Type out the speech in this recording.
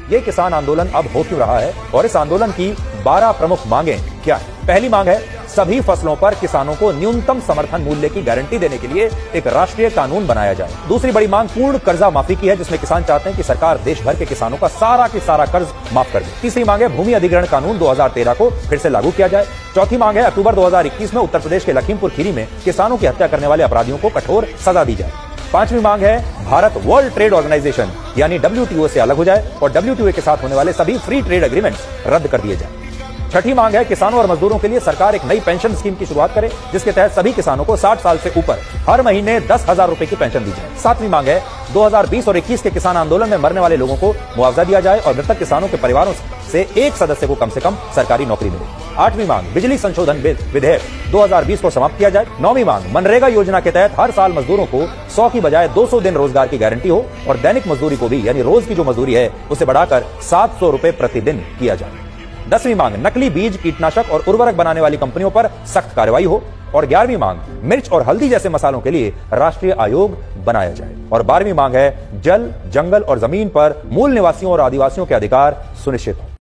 ये किसान आंदोलन अब हो क्यों रहा है और इस आंदोलन की 12 प्रमुख मांगें क्या है। पहली मांग है सभी फसलों पर किसानों को न्यूनतम समर्थन मूल्य की गारंटी देने के लिए एक राष्ट्रीय कानून बनाया जाए। दूसरी बड़ी मांग पूर्ण कर्जा माफी की है, जिसमें किसान चाहते हैं कि सरकार देश भर के किसानों का सारा कर्ज माफ कर दे। तीसरी मांग है भूमि अधिग्रहण कानून 2013 को फिर से लागू किया जाए। चौथी मांग है अक्टूबर 2021 में उत्तर प्रदेश के लखीमपुर खीरी में किसानों की हत्या करने वाले अपराधियों को कठोर सजा दी जाए। पांचवी मांग है भारत वर्ल्ड ट्रेड ऑर्गेनाइजेशन यानी WTO से अलग हो जाए और WTO के साथ होने वाले सभी फ्री ट्रेड एग्रीमेंट्स रद्द कर दिए जाए। छठी मांग है किसानों और मजदूरों के लिए सरकार एक नई पेंशन स्कीम की शुरुआत करे, जिसके तहत सभी किसानों को 60 साल से ऊपर हर महीने 10,000 रुपए की पेंशन दी जाए। सातवीं मांग है 2020 और 21 के किसान आंदोलन में मरने वाले लोगों को मुआवजा दिया जाए और मृतक किसानों के परिवारों से एक सदस्य को कम से कम सरकारी नौकरी मिले। आठवीं मांग बिजली संशोधन विधेयक 2020 को समाप्त किया जाए। नौवीं मांग मनरेगा योजना के तहत हर साल मजदूरों को 100 की बजाय 200 दिन रोजगार की गारंटी हो और दैनिक मजदूरी को भी यानी रोज की जो मजदूरी है उसे बढ़ाकर 700 रुपए प्रतिदिन किया जाए। 10वीं मांग नकली बीज कीटनाशक और उर्वरक बनाने वाली कंपनियों पर सख्त कार्रवाई हो और 11वीं मांग मिर्च और हल्दी जैसे मसालों के लिए राष्ट्रीय आयोग बनाया जाए और 12वीं मांग है जल, जंगल और जमीन पर मूल निवासियों और आदिवासियों के अधिकार सुनिश्चित हो।